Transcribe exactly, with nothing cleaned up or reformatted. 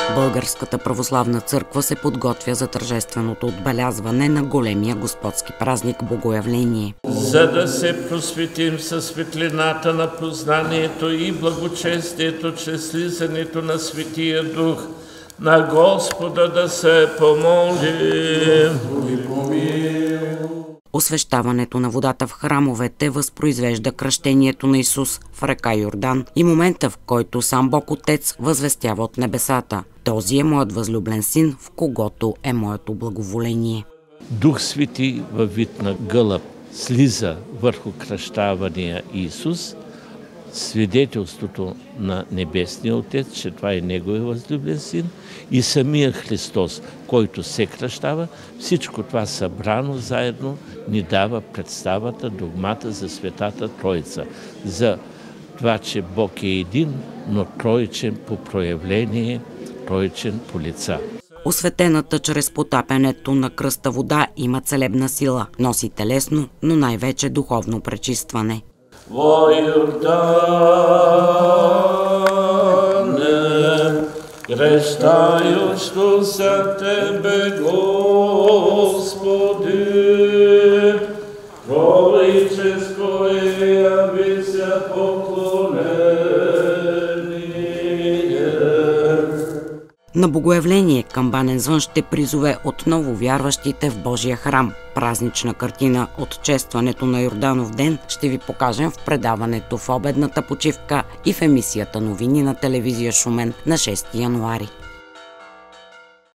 Българската православна църква се подготвя за тържественото отбелязване на големия господски празник Богоявление. За да се просветим със светлината на познанието и благочестието чрез слизането на Светия Дух, на Господа да се помолим. Освещаването на водата в храмовете възпроизвежда кръщението на Исус в река Йордан и момента, в който сам Бог Отец възвестява от небесата: „Този е моят възлюблен син, в когото е моето благоволение“. Дух Свети във вид на гълъб слиза върху кръщавания Исус, свидетелството на Небесния Отец, че това е Неговия възлюблен син, и самия Христос, който се кръщава, всичко това събрано заедно ни дава представата, догмата за Светата Троица, за това, че Бог е един, но троичен по проявление, троичен по лица. Осветената чрез потапянето на кръста вода има целебна сила, носи телесно, но най-вече духовно пречистване. Во Йордане, крещаючто за Тебе, Господи, троическо е явися поклонение. На Богоявление камбанен звън ще призове отново вярващите в Божия храм. Празнична картина от честването на Йорданов ден ще ви покажем в предаването в обедната почивка и в емисията Новини на телевизия Шумен на шести януари.